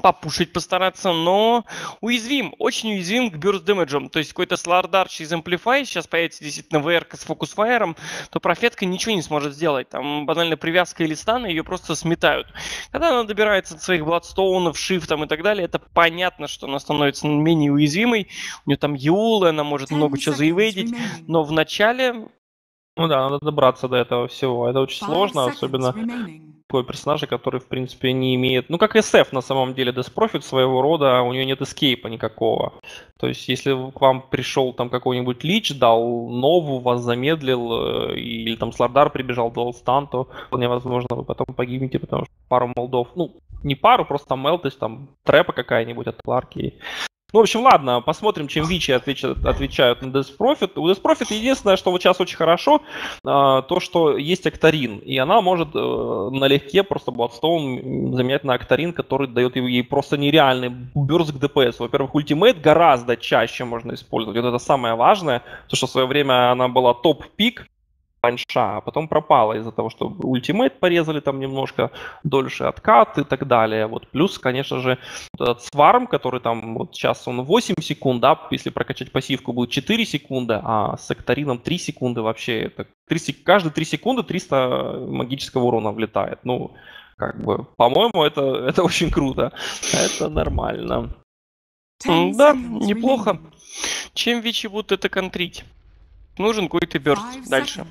попушить постараться, но уязвим, очень уязвим к burst damage. То есть какой-то Slardar через Amplify, сейчас появится действительно VR с фокус-файером, то профетка ничего не сможет сделать. Там банально привязка или станы, ее просто сметают. Когда она добирается до своих Бладстоунов, шифтом и так далее, это понятно, что она становится менее уязвимой. У нее там Юлы, она может много чего заевейдить, но в начале... Ну да, надо добраться до этого всего. Это очень сложно, особенно такой персонаж, который, в принципе, не имеет... Ну, как SF, на самом деле, Death Prophet своего рода, у нее нет эскейпа никакого. То есть, если к вам пришел там какой-нибудь лич, дал нову, вас замедлил, или там Slardar прибежал, дал стан, то вполне возможно, вы потом погибнете, потому что пару молдов... Ну, не пару, просто там мелтость, там трэпа какая-нибудь от Ларки. Ну, в общем, ладно, посмотрим, чем Вичи отвечают на Death Prophet. У Death Prophet единственное, что вот сейчас очень хорошо, то, что есть Актарин. И она может налегке просто Bloodstone заменять на Актарин, который дает ей просто нереальный бёрст к ДПС. Во-первых, ультимейт гораздо чаще можно использовать. Вот это самое важное, потому что в свое время она была топ-пик раньша, а потом пропала из-за того, что ультимейт порезали там немножко, дольше откат и так далее. Вот. Плюс, конечно же, этот сварм, который там вот сейчас он 8 секунд, да, если прокачать пассивку будет 4 секунды, а с Актарином 3 секунды вообще. Это каждые 3 секунды 300 магического урона влетает. Ну, как бы, по-моему, это очень круто. Это нормально. Да, неплохо. Чем Вичи будут это контрить? Нужен какой-то бёрст дальше.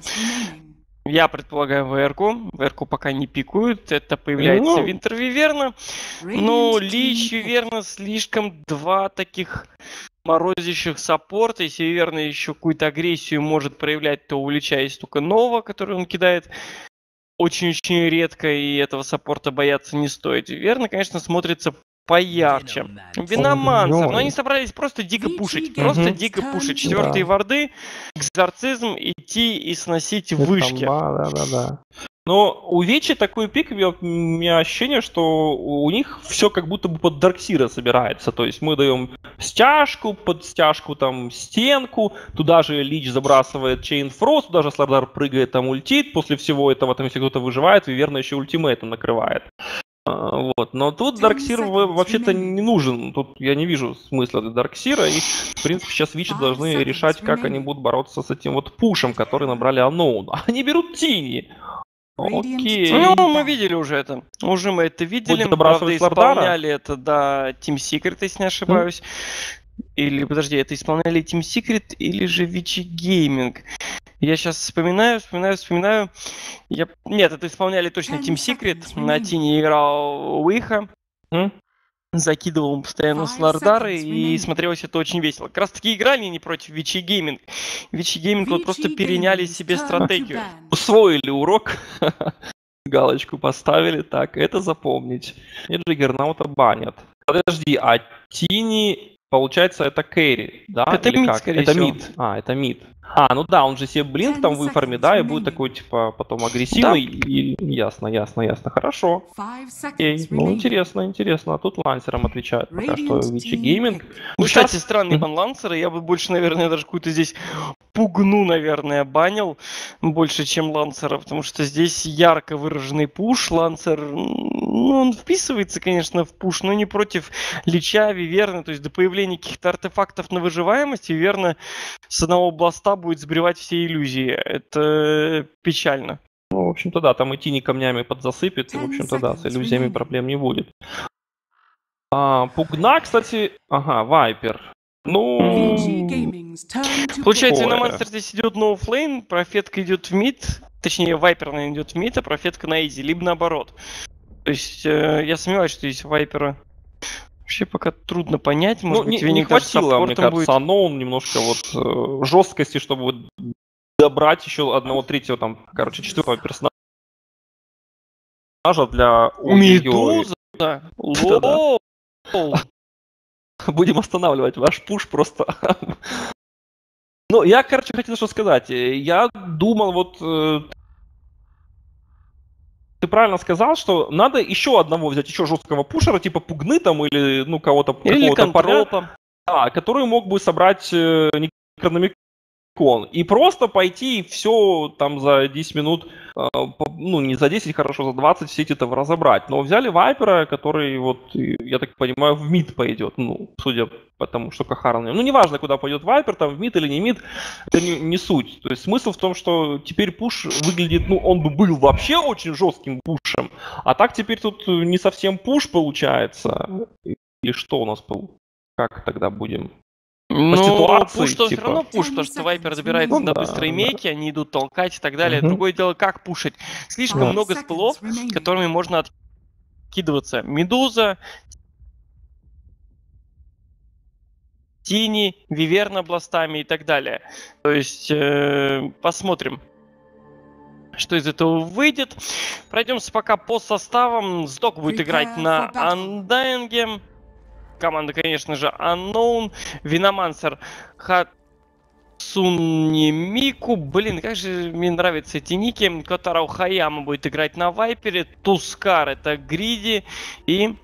Я предполагаю VR-ку. VR-ку пока не пикуют. Это появляется Винтер Виверна. Но Лич Виверна слишком два таких морозящих саппорта. Если Виверна еще какую-то агрессию может проявлять, то у Лича есть только Нова, который он кидает очень-очень редко, и этого саппорта бояться не стоит. Виверна, конечно, смотрится поярче. Виномансер. Но они собрались просто дико пушить. Просто дико пушить. Четвертые варды, экзорцизм, идти и сносить вышки. Да. Но у Вечи такой пик, у меня ощущение, что у них все как будто бы под Дарксира собирается. То есть мы даем стяжку, под стяжку там стенку, туда же Лич забрасывает Chain Frost, туда же Slardar прыгает, там ультит. После всего этого, там, если кто-то выживает, Виверна еще ультимейтом накрывает. Вот. Но тут Дарксир вообще-то не нужен. Тут я не вижу смысла для Дарксира. И, в принципе, сейчас Вичи должны решать, как они будут бороться с этим вот пушем, который набрали Unknown. Они берут Тини. Окей. Ну, мы видели уже это. Уже мы это видели. Правда, исполняли это, да, Team Secret, если не ошибаюсь. Или, подожди, это исполняли Team Secret или же Вичи Gaming? Я сейчас вспоминаю. Нет, это исполняли точно Team Secret. На Тине играл Уиха. Закидывал постоянно Слардары, и смотрелось это очень весело. Как раз таки играли не против Вичи Gaming. Вичи Gaming вот просто переняли себе стратегию. Усвоили урок. Галочку поставили. Так, это запомнить. И Джиггернаута банят. Подожди, а Тини... Получается, это кэрри, да? Это или мид, как? скорее это всего. мид. Это мид. Ну да, он же себе блинк там выформит, да, и будет такой, типа, потом агрессивный. Да. И ясно. Хорошо. Окей. Ну, интересно. А тут лансером отвечают пока что Вичи Гейминг. Ну, кстати, странный бан лансера. Я бы больше, наверное, даже какую-то здесь пугну, наверное, банил больше, чем лансера, потому что здесь ярко выраженный пуш. Лансер, ну, он вписывается, конечно, в пуш, но не против Лича, Виверны. То есть до появления каких-то артефактов на выживаемость, Виверна с одного бласта будет сбривать все иллюзии. Это печально. Ну, в общем-то, да, там и Тини камнями подзасыпет, и, в общем-то, да, с иллюзиями проблем не будет. Пугна, кстати... Вайпер. Ну... Получается, на Монстр здесь идет ноуфлейн, профетка идет в мид, точнее, Вайпер, наверное, идет в мид, а профетка на изи, либо наоборот. То есть, я сомневаюсь, что здесь Вайпера... Вообще пока трудно понять, может быть, не хватило, мне кажется, Unknown немножко вот жесткости, чтобы вот добрать еще одного третьего, там, короче, четвертого персонажа для Медуза? Лол! Будем останавливать ваш пуш просто. Ну, я, короче, хотел что сказать. Я думал, вот... Ты правильно сказал, что надо еще одного взять, еще жесткого пушера, типа Пугны там, или, ну, кого-то... Или Контропа. Да, который мог бы собрать Некрономикона и просто пойти и все там за 10 минут, ну не за 10, хорошо, за 20 все это разобрать. Но взяли Вайпера, который, вот, я так понимаю, в мид пойдет, ну, судя по тому, что Кахара... Ну, неважно, куда пойдет Вайпер, там в мид или не мид, это не суть. То есть смысл в том, что теперь пуш выглядит, ну, он бы был вообще очень жестким пушем, а так теперь тут не совсем пуш получается. Или что у нас был? Как тогда будем? Ну, пуш, что типа. Все равно пуш, потому что Вайпер добирается на быстрые мейки, они идут толкать и так далее. Другое дело, как пушить. Слишком много спылов, которыми можно откидываться. Медуза, Тини, Виверна бластами и так далее. То есть, посмотрим, что из этого выйдет. Пройдемся пока по составам. Сдок будет играть на Undying. Команда, конечно же, Unknown, Виномансер, Хацуни Мику. Блин, как же мне нравятся эти ники. Котаро Хаяма будет играть на Вайпере. Тускар — это Гриди. И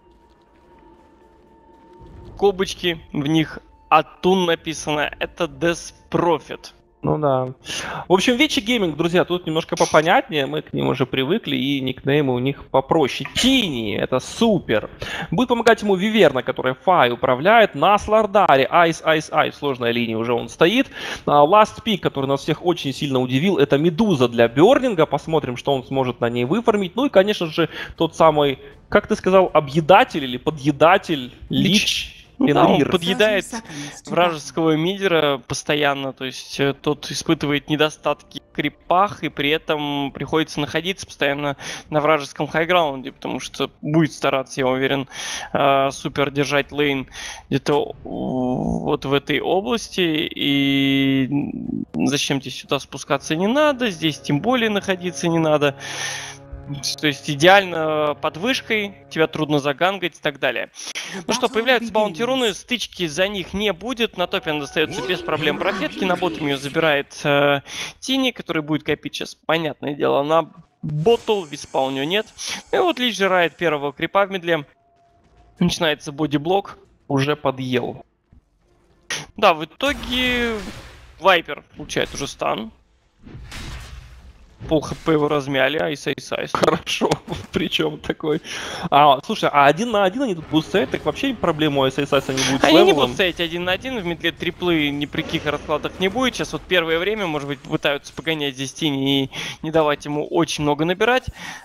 скобочки, в них Атун написано. Это Desprofit. Ну да. В общем, Вечи Гейминг, друзья, тут немножко попонятнее, мы к ним уже привыкли, и никнеймы у них попроще. Тини, это супер. Будет помогать ему Виверна, которая Фай управляет. На Слардаре, Айс, сложная линия уже он стоит. Last Pick, который нас всех очень сильно удивил, это Медуза для Бёрнинга. Посмотрим, что он сможет на ней выформить. Ну и, конечно же, тот самый, как ты сказал, объедатель или подъедатель, Лич. Ну, да, он подъедает вражеского мидера постоянно, то есть тот испытывает недостатки в крипах, и при этом приходится находиться постоянно на вражеском хайграунде, потому что будет стараться, я уверен, супер держать лейн где-то вот в этой области, и зачем тебе сюда спускаться не надо, здесь тем более находиться не надо. То есть идеально под вышкой, тебя трудно загангать и так далее. Ну что, появляются баунти-руны, стычки за них не будет. На топе она достается без проблем профетки. На ботом ее забирает Тини, который будет копить сейчас, понятное дело, на ботл. Виспа у нее нет. И вот Лич жирает первого крипа в медле. Начинается бодиблок. Уже подъел. Да, в итоге Вайпер получает уже стан. Пол хп его размяли, айс. Хорошо, причем такой. Слушай, а 1 на 1 они тут будут стоять, так вообще проблему айс не будет с Они не будут стоять 1 на 1, в медле триплы ни при каких раскладах не будет. Сейчас вот первое время, может быть, пытаются погонять здесь Тини и не давать ему очень много набирать.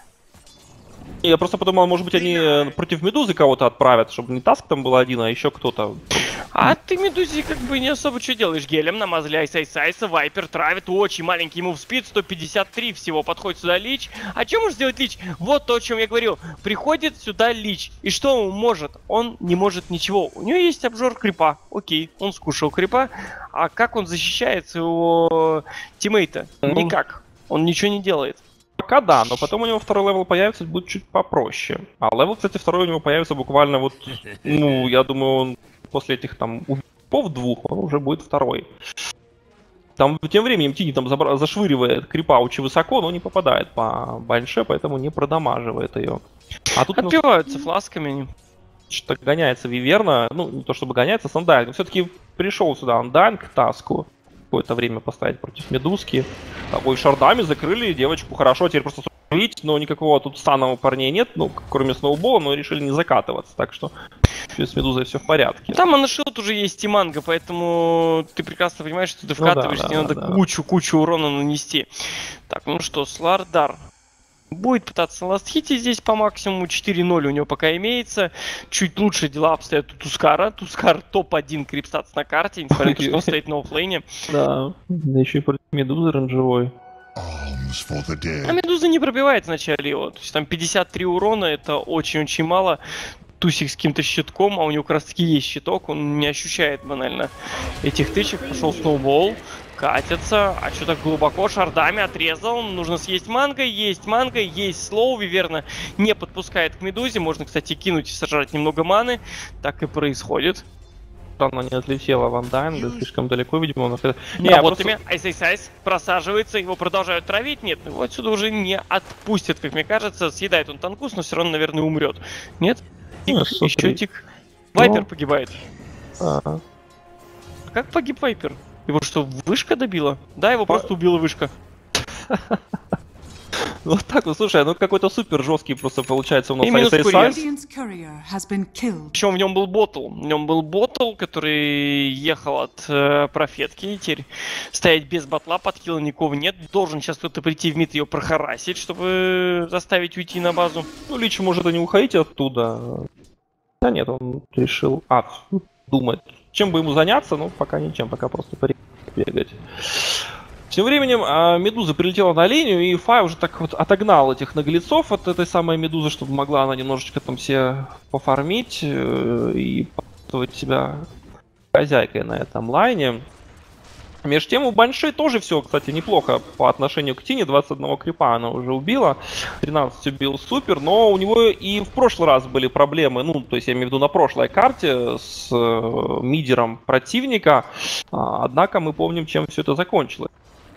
Я просто подумал, может быть, они против Медузы кого-то отправят, чтобы не Таск там был один, а еще кто-то. А ты Медузе как бы не особо что делаешь. Гелем намазали айса, Вайпер травит, очень маленький мув спид, 153 всего, подходит сюда Лич. А что может сделать Лич? Вот то, о чем я говорил. Приходит сюда Лич, и что он может? Он не может ничего. У него есть обжор крипа, окей, он скушал крипа. А как он защищает своего тиммейта? Никак, он ничего не делает. Пока да, но потом у него второй левел появится, будет чуть попроще. А левел, кстати, второй у него появится буквально вот, ну, я думаю, он после этих там убивов двух, он уже будет второй. Там тем временем Тини там зашвыривает крипа очень высоко, но не попадает по банше, поэтому не продамаживает ее. А тут отбиваются фласками. Что-то гоняется Виверна, ну, не то чтобы гоняется, с Undying. Все-таки пришел сюда Undying к Таску. Какое-то время поставить против Медузки. Ой, шардами закрыли девочку хорошо, теперь просто срубить, но никакого тут стана у парней нет, ну, кроме сноубола, но решили не закатываться, так что с Медузой все в порядке. Там Анашилд уже есть Тиманга, поэтому ты прекрасно понимаешь, что ты вкатываешься, тебе надо кучу урона нанести. Так, ну что, Слардар будет пытаться ластхитить здесь по максимуму. 4-0 у него пока имеется. Чуть лучше дела обстоят у Тускара. Тускар топ-1 крипстатс на карте, несмотря на то, что он стоит на оффлейне. Да, еще и против Медузы ранжевой. А Медуза не пробивает вначале его. То есть там 53 урона, это очень-очень мало. Тусик с каким-то щитком, а у него как раз таки есть щиток, он не ощущает банально этих тычек. Пошел сноубол, катится, а что так глубоко, шардами отрезал, нужно съесть манго, есть слоу, Виверна не подпускает к Медузе, можно, кстати, кинуть и сожрать немного маны, так и происходит. Она не отлетела в Undying, слишком далеко, видимо, он... Не, вот ими айс просаживается, его продолжают травить, нет, его отсюда уже не отпустят, как мне кажется, съедает он танкус, но все равно, наверное, умрет. Нет? Еще тик. Вайпер погибает. Как погиб Вайпер? Его что, вышка добила? Да, его просто убила вышка. Вот так вот, слушай, ну какой-то супер жесткий просто получается у нас Именно ISIS. Причем в нем был ботл. В нем был ботл, который ехал от профетки. И теперь стоять без ботла, подкила никого нет. Должен сейчас кто-то прийти в мид ее прохарасить, чтобы заставить уйти на базу. Ну, Лич может и не уходить оттуда. Да нет, он решил... думает, чем бы ему заняться, ну, пока ничем, пока просто бегать. Тем временем Медуза прилетела на линию, и Фай уже так вот отогнал этих наглецов от этой самой Медузы, чтобы могла она немножечко там все пофармить и почувствовать себя хозяйкой на этом лайне. Между тем у Банши тоже все, кстати, неплохо по отношению к Тине. 21 крипа она уже убила, 13 убил Супер, но у него и в прошлый раз были проблемы, ну, то есть я имею в виду на прошлой карте с мидером противника, однако мы помним, чем все это закончилось.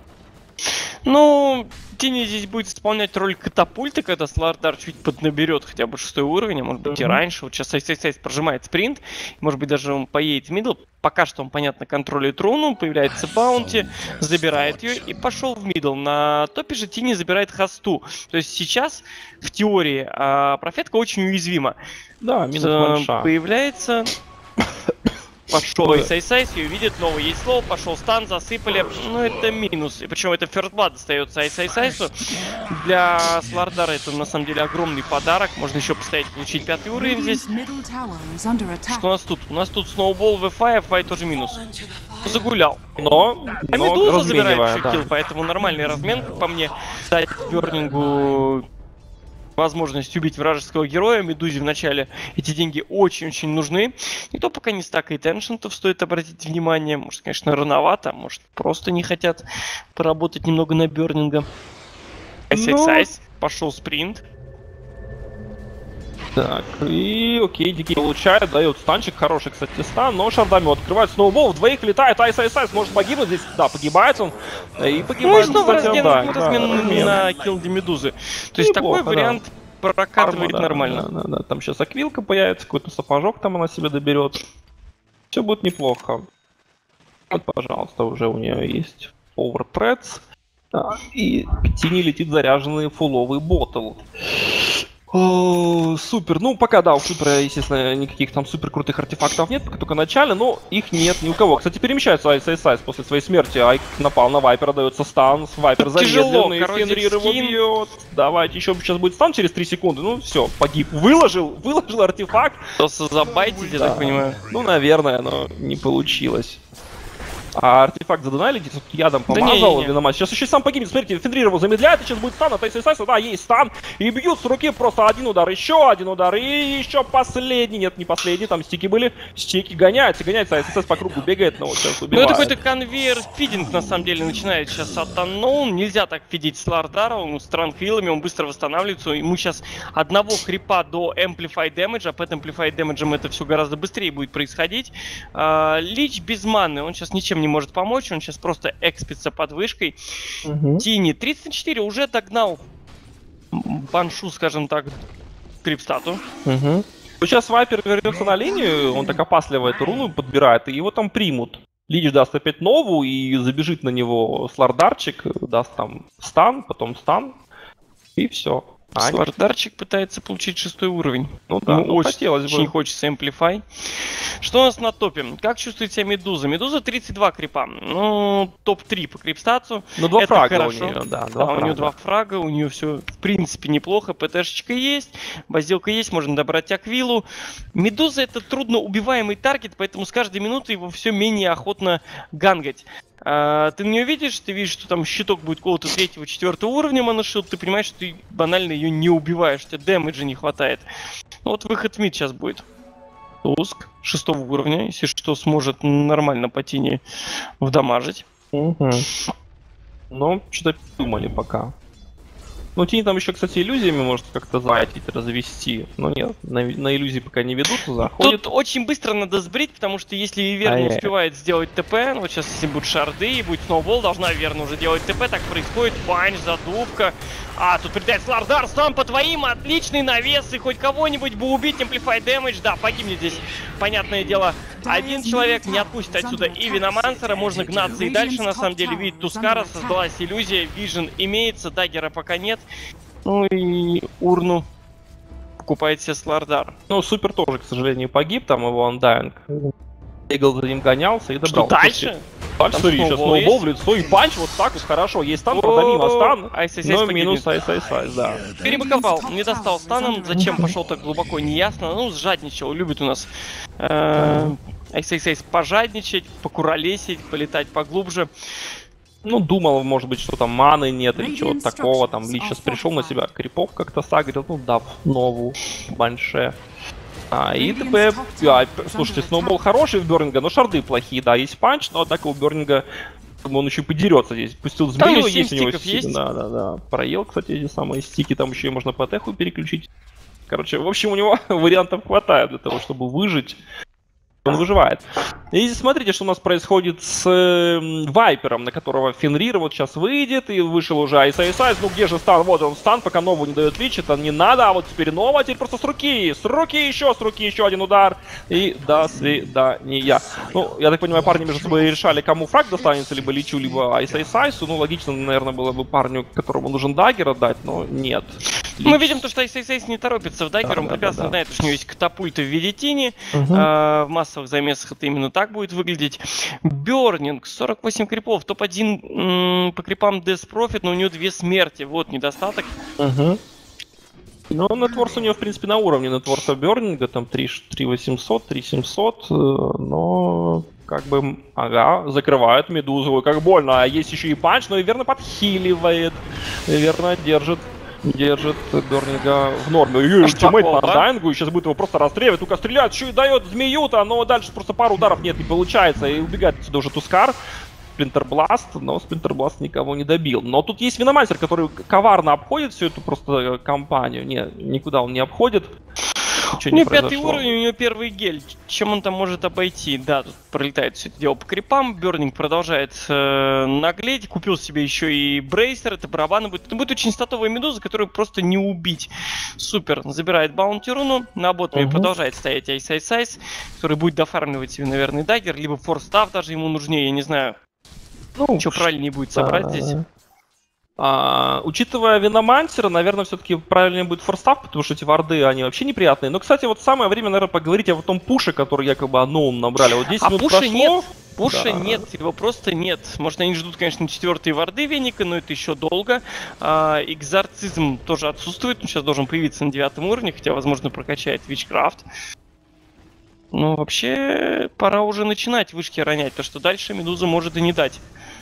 Ну, Тини здесь будет исполнять роль катапульты, когда Слардар чуть поднаберет хотя бы 6 уровень, а может быть и раньше. Вот сейчас ISIS прожимает спринт, может быть даже он поедет в мидл. Пока что он, понятно, контролирует руну, появляется баунти, забирает ее и пошел в мидл. На топе же Тини забирает хосту. То есть сейчас, в теории, профетка очень уязвима. Да, минус Банша. Появляется... Пошел ISIS, ее видит, новый есть слово, пошел стан, засыпали. Ну, это минус. И причем это First Blood достается ISIS. Для Слардара это на самом деле огромный подарок. Можно еще постоять, получить 5 уровень здесь. Что у нас тут? У нас тут Snowball, VFI, FI тоже минус. Загулял. Но Медуза забирает еще килл, поэтому нормальный размен, по мне. Дать Бёрнингу возможность убить вражеского героя. Медузе вначале эти деньги очень-очень нужны. И то пока не стакает эншентов, стоит обратить внимание. Может, конечно, рановато, может, просто не хотят поработать немного на Бёрнинга. ISIS, пошел спринт. Так, и окей, Дикий получает, дает станчик, хороший, кстати, стан, но шардами открывает, Сноубол, вдвоих летает, ISIS может погибнуть здесь, да, погибает он, и погибает, ну, кстати, размен на килде Медузы. То есть такой вариант прокатывает нормально. Да, там сейчас аквилка появится, какой-то сапожок там она себе доберет. Все будет неплохо. Вот, пожалуйста, уже у нее есть Overthreads. И к Тине летит заряженный фуловый ботл. Супер. Ну, пока, да, у Супера, естественно, никаких там супер крутых артефактов нет, пока только начале, но их нет ни у кого. Кстати, перемещается ISIS после своей смерти. Айк напал на Вайпера, дается стан. Вайпер замедленный, Фенрир его бьет. Давайте, еще сейчас будет стан через 3 секунды. Ну, все, погиб. Выложил артефакт. Просто забайтить, я так понимаю. Ну, наверное, но не получилось. А артефакт задонали, где-то ядом помазал, виномат. Сейчас еще сам погибнет, смотрите, Фенрир его замедляет, и сейчас будет стан от ISIS, да, есть стан. И бьют с руки просто один удар, еще один удар, и еще последний, нет, не последний, там стики были, стики гоняются, ISIS по кругу бегает, но вот сейчас убивает. Ну это какой-то конвейер фидинг на самом деле начинает сейчас от Unknown, нельзя так фидить Слардара, он с транквилами, он быстро восстанавливается, ему сейчас одного хрипа до Amplify Damage, а под Amplify Damage это все гораздо быстрее будет происходить. Лич без маны, он сейчас ничем не может помочь, он сейчас просто экспится под вышкой. Тини 34 уже догнал Баншу, скажем так, крипстату. Сейчас Вайпер вернется на линию, он так опасливо эту руну подбирает, и его там примут. Лич даст опять новую и забежит на него Слардарчик, даст там стан, потом стан, и все. Слардарчик пытается получить 6 уровень. Ну да, очень хочется Amplify. Что у нас на топе? Как чувствует себя Медуза? Медуза 32 крипа. Ну, топ-3 по крипстату. Ну, 2 фрага хорошо. у нее, да. У нее 2 фрага, у нее все в принципе неплохо. ПТшечка есть, базилка есть, можно добрать аквилу. Медуза это трудно убиваемый таргет, поэтому с каждой минутой его все менее охотно гангать. Ты не увидишь, ты видишь, что там щиток будет какого-то 3-4 уровня моношилд, ты понимаешь, что ты банально ее не убиваешь, у тебя дэмэджа не хватает. Ну, вот выход в мид сейчас будет. Туск 6 уровня, если что, сможет нормально по Тине вдамажить. Ну, что-то думали пока. Ну, Тини там еще, кстати, иллюзиями может как-то зайтить, развести. Но нет, на иллюзии пока не ведутся, заходят. Тут очень быстро надо сбрить, потому что если Виверна успевает сделать ТП, ну вот сейчас если будут шарды и будет Сноубол, должна Виверна уже делать ТП, так происходит, панч, задувка. Тут прилетает Слардар, сам по твоим, отличный навес, и хоть кого-нибудь бы убить, Amplify Damage, да, погибнет здесь, понятное дело, один человек не отпустит отсюда и Виномансера, можно гнаться и дальше, на самом деле, видит Тускара, создалась иллюзия, Вижен имеется, даггера пока нет. Ну и урну покупает себе Слардар. Ну, Супер тоже, к сожалению, погиб, там его Undying. Бегал за ним, гонялся и добрал. Что дальше? Дальше, смотри, сейчас сноубол в лицо и панч, вот так вот хорошо. Есть стан, правда, мимо стан, но минус Айс, да. Перебаковал, не достал станом, зачем пошел так глубоко, неясно. Ну, сжадничал, любит у нас Айс пожадничать, покуролесить, полетать поглубже. Ну, думал, может быть, что там маны нет или чего-то такого. Там Лич сейчас пришел на себя, крипов как-то сагрил, ну, дав новую банше. И ТП, слушайте, сноубол хороший в Бёрнинга, но шарды плохие, да, есть панч, но однако у Бёрнинга он еще подерется здесь. Пустил змею, есть у него стики, да. Проел, кстати, эти самые стики, там еще и можно по теху переключить. Короче, в общем, у него вариантов хватает для того, чтобы выжить. Он выживает. И смотрите, что у нас происходит с Вайпером, на которого Фенрир вот сейчас выйдет, и вышел уже Айс. Ну где же стан? Вот он стан, пока Нову не дает Лич, это не надо, а вот теперь Нова, теперь просто с руки еще один удар, и до свидания. Ну, я так понимаю, парни между собой решали, кому фраг достанется, либо Личу, либо Айс. Ну, логично, наверное, было бы парню, которому нужен даггер отдать, но нет. Мы видим то, что Айс не торопится в даггер, он прекрасно знает, что у него есть катапульты в виде тени, в массовых замесах это именно так будет выглядеть. Бёрнинг, 48 крипов, топ-1 по крипам Death Profit, но у него 2 смерти, вот недостаток. Ну, нетворс у него, в принципе, на уровне нетворса Бёрнинга, там 3800, 3700, но как бы, закрывает Медузу, как больно, а есть еще и панч, но и верно подхиливает, верно держит Бёрнинга в норме. Ультимейт по Undying'у, и сейчас будет его просто расстреливать. Только стреляет, еще и дает змею-то, но дальше просто пару ударов нет, не получается. И убегает отсюда уже Тускар. Спринтербласт, но Спринтербласт никого не добил. Но тут есть Виномансер, который коварно обходит всю эту просто компанию. Не, никуда он не обходит. У него 5-й уровень, у него первый гель. Чем он там может обойти? Да, тут пролетает все это дело по крипам. Бёрнинг продолжает наглеть. Купил себе еще и брейсер. Это барабаны будет. Это будет очень статовая медуза, которую просто не убить. Супер. Забирает баунти руну. На ботме продолжает стоять Айс, который будет дофармливать себе, наверное, даггер. Либо форстав даже ему нужнее, я не знаю. Ну, что правильнее будет собрать здесь. Учитывая Виномансера, наверное, все-таки правильнее будет форстав, потому что эти варды, они вообще неприятные. Но, кстати, вот самое время, наверное, поговорить о том пуше, который якобы Unknown набрали. Вот 10 минут пуша прошло. Нет. Пуша нет, его просто нет. Может, они ждут, конечно, 4-й варды Веника, но это еще долго. Экзорцизм тоже отсутствует, он сейчас должен появиться на 9 уровне, хотя, возможно, прокачает Вичкрафт. Ну, вообще, пора уже начинать вышки ронять, то что дальше Медуза может и не дать.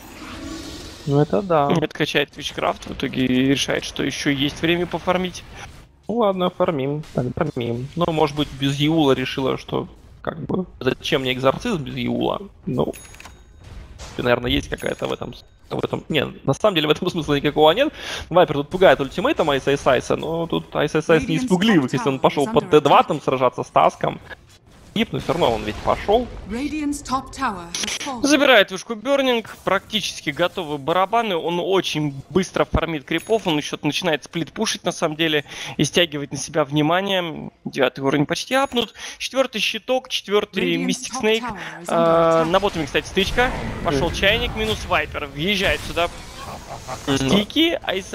Ну это да. Нет, качает Вичкрафт, в итоге решает, что еще есть время пофармить. Ну ладно, фармим. Ну, может быть, без Юла решила, что как бы зачем мне экзорцизм без Юла? Ну, наверное, есть какая-то в этом. Нет, на самом деле в этом смысла никакого нет. Вайпер тут пугает ультимейтом Айс, но тут Айс не из пугливых, если он пошел под Д2 там сражаться с Таском. Но все равно он ведь пошел. Забирает вышку Бёрнинг, практически готовы барабаны, он очень быстро фармит крипов, он еще начинает сплит-пушить на самом деле и стягивать на себя внимание. 9-й уровень почти апнут, 4-й щиток, 4-й Мистик Снейк. На ботами, кстати, стычка, пошел чайник, минус Вайпер, въезжает сюда. Стики, Айс,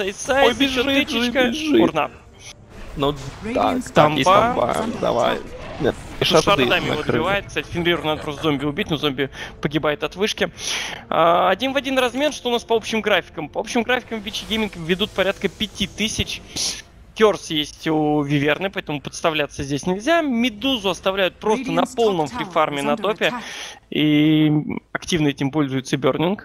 бежит. Урна. Ну так, там есть тамба, давай. Нет, шардами его добивает. Кстати, Фенриру надо просто зомби убить, но зомби погибает от вышки. 1 в 1 размен, что у нас по общим графикам? По общим графикам Вичи Гейминг ведут порядка 5000. Керс есть у Виверны, поэтому подставляться здесь нельзя. Медузу оставляют просто на полном фрифарме на топе. И активно этим пользуется Бёрнинг.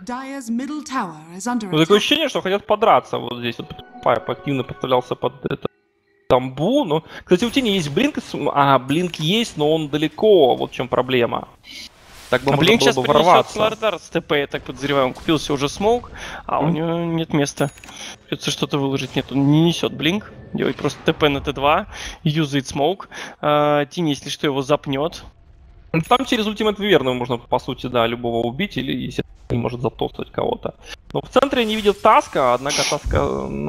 Ну, такое ощущение, что хотят подраться вот здесь. Вот Пайп активно подставлялся под это. Тамбу, но, кстати, у Тени есть блинк, блинк есть, но он далеко, вот в чем проблема. Так бы блинк сейчас принесет ворваться. Слардар с ТП, я так подозреваю, он купился уже смоук, у него нет места. Придется что-то выложить, нет, он не несет блинк, делает просто ТП на Т2, юзает смоук. Тени, если что, его запнет. Там через ультимейт Виверны можно, по сути, да, любого убить, или если не может затоптать кого-то. Но в центре не видел Таска, однако Таска, ну...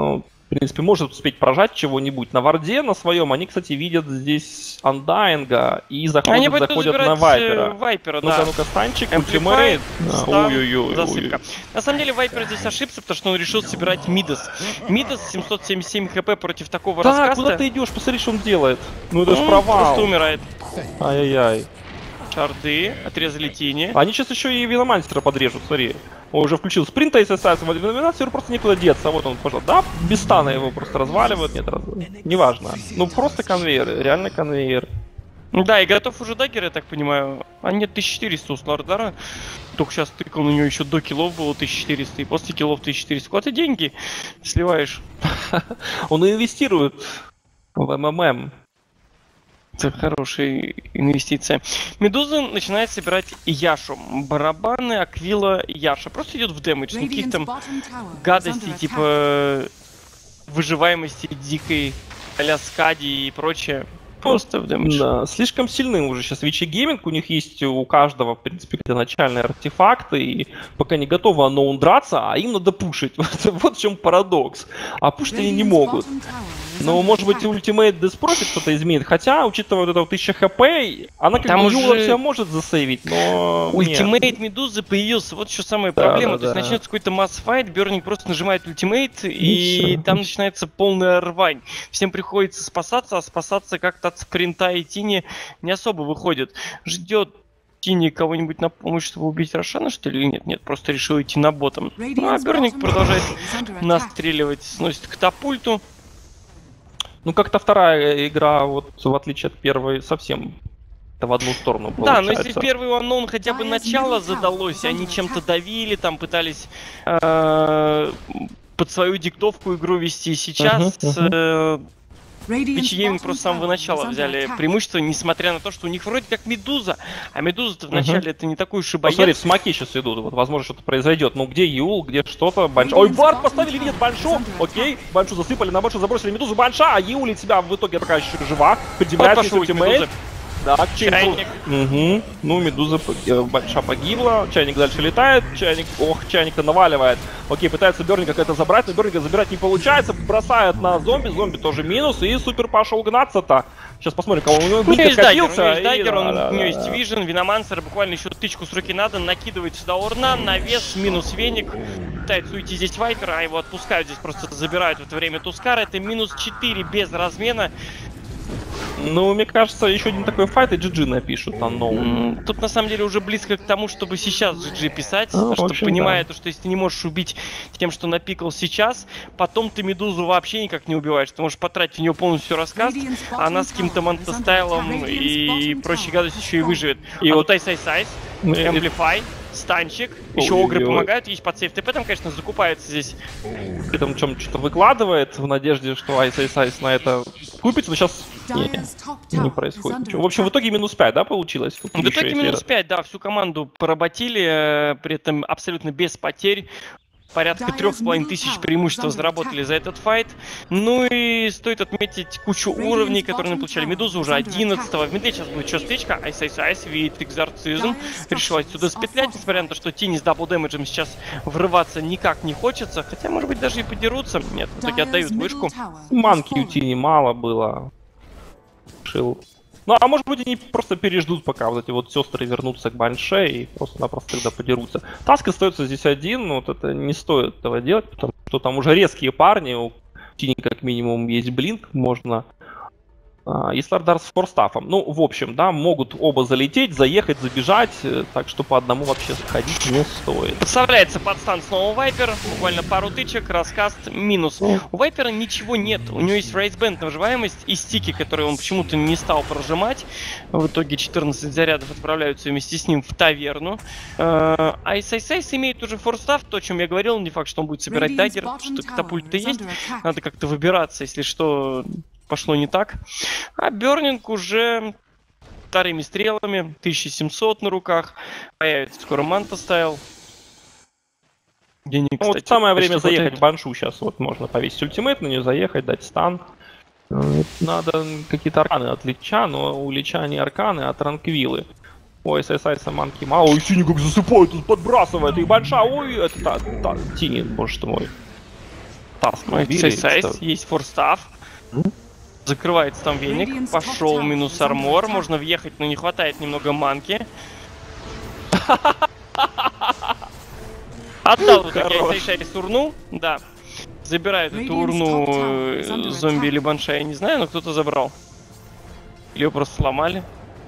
В принципе, может успеть прожать чего-нибудь. На варде, на своем, они, кстати, видят здесь Undying и заходят на Вайпера. Ну-ка, ну-ка, станчик, ультимейт. Ой-ой-ой. Засыпка. На самом деле, Вайпер здесь ошибся, потому что он решил собирать Мидас. Мидас 777 хп против такого раскаста. Куда ты идешь? Посмотри, что он делает. Ну это ж провал. Просто умирает. Ай-яй-яй. Шарды, отрезали тени. Они сейчас еще и Виномансера подрежут, смотри. Он уже включил спринт, и Виномансеру просто некуда деться. Вот он пошел. Да, без стана его просто разваливают. Нет, неважно. Ну просто конвейер, реально конвейер. Да, и готов уже даггер, я так понимаю. А нет, 1400 у Слардара. Только сейчас тыкал на него еще до киллов было 1400, и после киллов 1400. Куда ты деньги сливаешь? Он инвестирует в МММ. Это хорошая инвестиция. Медуза начинает собирать Яшу. Барабаны, Аквила, Яша. Просто идет в дэмэдж. Никаких там гадостей, типа выживаемости дикой, а-ля Скади и прочее. Просто в дэмэдж. Да, слишком сильны уже сейчас Вичи Гейминг. У них есть у каждого, в принципе, начальные артефакты. И пока не готовы оно драться, а им надо пушить. Вот в чем парадокс. А пушить они не могут. Но, может быть, ультимейт Деспрофит что-то изменит. Хотя, учитывая вот это 1000 хп, она как бы Юла себя может засейвить, но... Ультимейт Медузы появился. Вот еще самая проблема. То есть начнется какой-то масс-файт, Бёрнинг просто нажимает ультимейт, и там начинается полная рвань. Всем приходится спасаться, а спасаться как-то от спринта и Тини не особо выходит. Ждет Тини кого-нибудь на помощь, чтобы убить Рошана, что ли? Нет, нет, просто решил идти на ботом. Ну, а Бёрнинг продолжает настреливать, сносит катапульту. Ну, как-то вторая игра, вот в отличие от первой, совсем в одну сторону получается. Да, но если первый Unknown хотя бы начало задалось, они чем-то давили, там пытались под свою диктовку игру вести. Сейчас Вичи Гейминг просто с самого начала взяли преимущество, несмотря на то, что у них вроде как Медуза, а Медуза-то вначале это не такой уж и боец. Посмотри, смоки сейчас идут, вот, возможно, что-то произойдет. Ну, где Юл, где что-то, Банша. Ой, Бард поставили, видят Баншу, окей, Баншу засыпали, на Баншу забросили Медузу, Банша, а Юли себя в итоге пока еще жива, поднимает ультимейт. Да, Чайник. Угу. Ну, Медуза Банша погибла, Чайник дальше летает, Чайник-то наваливает. Окей, пытается Бёрнинга как-то забрать, но Бёрнинга забирать не получается, бросает на зомби, зомби тоже минус, и Супер пошел гнаться-то. Сейчас посмотрим, кого у него есть даггер, у него есть вижен, Виномансер, буквально еще тычку с руки надо, накидывает сюда урна, навес, минус веник, пытается уйти здесь Вайпер, а его отпускают, здесь просто забирают в это время Тускара, это минус 4 без размена. Ну, мне кажется, еще один такой файт, и GG напишут Unknown. Тут на самом деле уже близко к тому, чтобы сейчас GG писать, чтобы понимая, что если ты не можешь убить тем, что напикал сейчас, потом ты Медузу вообще никак не убиваешь. Ты можешь потратить у нее полностью рассказ, а она с каким-то мантастайлом и прочей гадостью еще и выживет. И вот Айс-Айс-Айс, Amplify, станчик, еще огры помогают, есть под сейф ТП, там, конечно, закупается здесь. И там что-то выкладывает в надежде, что Айс на это купится, но сейчас не происходит ничего. В общем, в итоге минус 5, да, получилось? В итоге минус 5, да, всю команду поработили, при этом абсолютно без потерь. Порядка 3500 преимущества заработали за этот файт. Ну и стоит отметить кучу уровней, которые мы получали. Медуза уже 11-го. В медле сейчас будет что стычка. Айс, видит Экзорцизм. Решил отсюда спетлять, несмотря на то, что Тини с дабл дэмэджем сейчас врываться никак не хочется. Хотя, может быть, даже и подерутся. Нет, в итоге отдают вышку. Манки у Тини мало было. Решил. Ну, а может быть, они просто переждут, пока вот эти вот сестры вернутся к Банше и просто-напросто тогда подерутся. Таск остается здесь один, но вот это не стоит этого делать, потому что там уже резкие парни, у Тини как минимум есть блинк, можно... И Слардар с форстафом. Ну, в общем, да, могут оба залететь, заехать, забежать, так что по одному вообще сходить не стоит. Подставляется под стан снова Вайпер, буквально пару тычек, раскаст, минус. У Вайпера ничего нет, у него есть рейсбенд на выживаемость и стики, которые он почему-то не стал прожимать. В итоге 14 зарядов отправляются вместе с ним в таверну. Айс имеет уже форстаф, то, о чем я говорил, не факт, что он будет собирать даггер, что катапульт-то есть, надо как-то выбираться, если что... Пошло не так. А Бёрнинг уже вторыми стрелами, 1700 на руках. Появится скоро Манта Стайл. Денег, кстати, вот самое время заехать в Баншу сейчас. Вот можно повесить ультимейт на нее, заехать, дать стан. Надо какие-то арканы от Лича, но у Лича не арканы, а транквилы. Ой, Сайса манки мало. Ой, Тини как засыпает, тут подбрасывает. И Банша, ой, это Тини, боже ты мой. Ну, есть форстав. Закрывается там веник. Пошел минус армор. Можно въехать, но не хватает немного манки. Отдал вот Сейшайс урну. Да. Забирают эту урну зомби или банша, я не знаю, но кто-то забрал. Или ее просто сломали.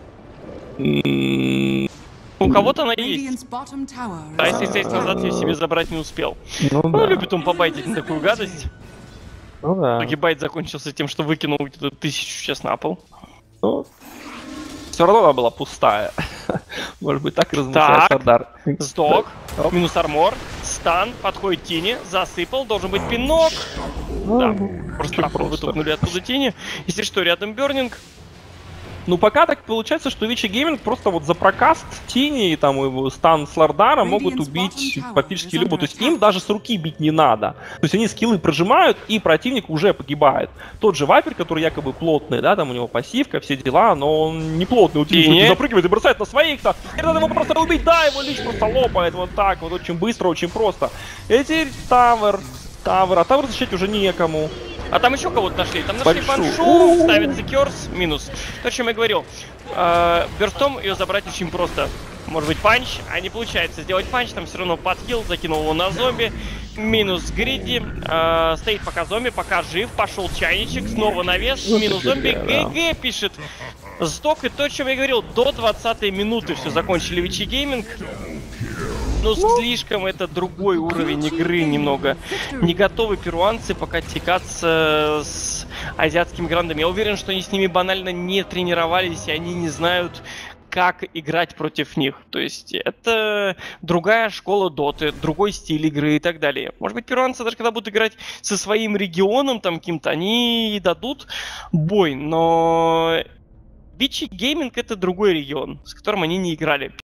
У кого-то она есть. А если сесть назад, я себе забрать не успел. Ну, любит он побайтить на такую гадость. Ну да. Байт закончился тем, что выкинул где-то 1000 сейчас на пол. Ну, все равно она была пустая. Может быть, так размышляет Сардар. Сдох, минус армор, стан, подходит Тини, засыпал, должен быть пинок. Да, просто вытолкнули оттуда Тини. Если что, рядом Бёрнинг. Ну, пока так получается, что Вичи Гейминг просто вот за прокаст Тини и там его стан с Лардара могут убить практически любого. То есть им даже с руки бить не надо. То есть они скиллы прожимают, и противник уже погибает. Тот же Вайпер, который якобы плотный, да, там у него пассивка, все дела, но он не плотный. Тини запрыгивает и бросает на своих-то. И надо его просто убить, да, его лич просто лопает вот так вот, очень быстро, очень просто. Эти Тавер, а Тавер защищать уже некому. А там еще кого-то нашли. Там нашли баншу, ставит Зекерс, минус. То, о чем я говорил. Бёрстом ее забрать очень просто. Может быть панч, а не получается сделать панч. Там все равно подхил, закинул его на зомби. Минус Гриди. Стоит пока зомби, пока жив. Пошел чайничек, снова навес. Минус зомби. ГГ пишет. Сдох. И то, о чем я говорил, до 20-й минуты все закончили Вичи Гейминг. Ну, слишком это другой уровень игры немного. Не готовы перуанцы пока тягаться с азиатскими грандами. Я уверен, что они с ними банально не тренировались, и они не знают, как играть против них. То есть это другая школа доты, другой стиль игры и так далее. Может быть, перуанцы даже когда будут играть со своим регионом там каким-то, они дадут бой, но Вичи Гейминг это другой регион, с которым они не играли.